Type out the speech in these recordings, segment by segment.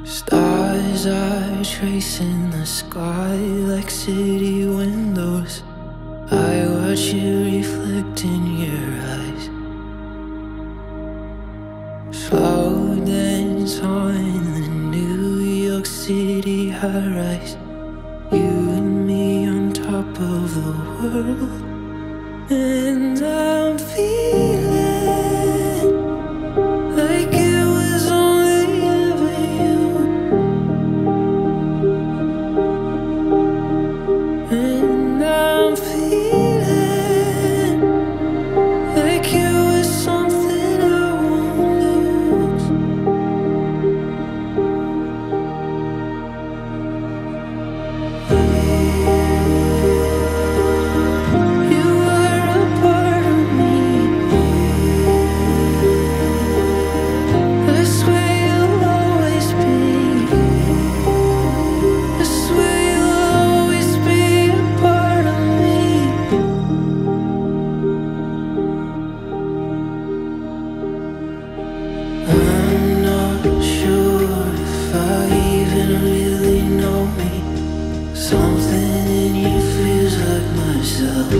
Stars are tracing the sky like city windows. I watch you reflect in your eyes. Slow dance on the New York City high rise. You and me on top of the world. And I'm feeling like it was only ever you. And I'm feeling like it was something I won't lose. You were a part of me. I swear you'll always be. I swear you'll always be a part of me. I'm not sure if I even really know me. Something in you feels like myself.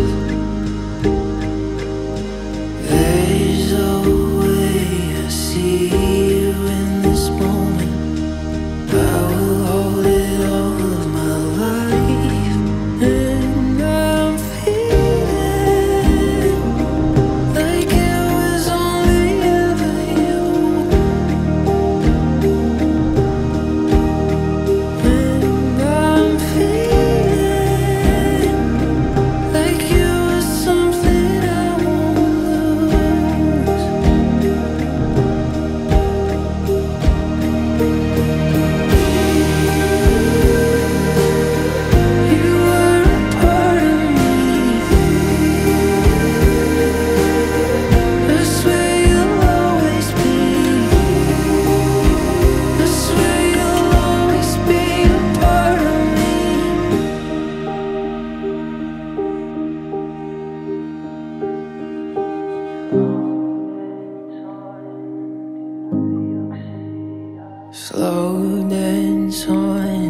There's a way I see you in this moment. I will hold it all of my life. And I'm feeling like it was only ever you. And I'm feeling like you was something I won't lose. You were a part of me. I swear you'll always be. I swear you'll always be a part of me. Slow dance on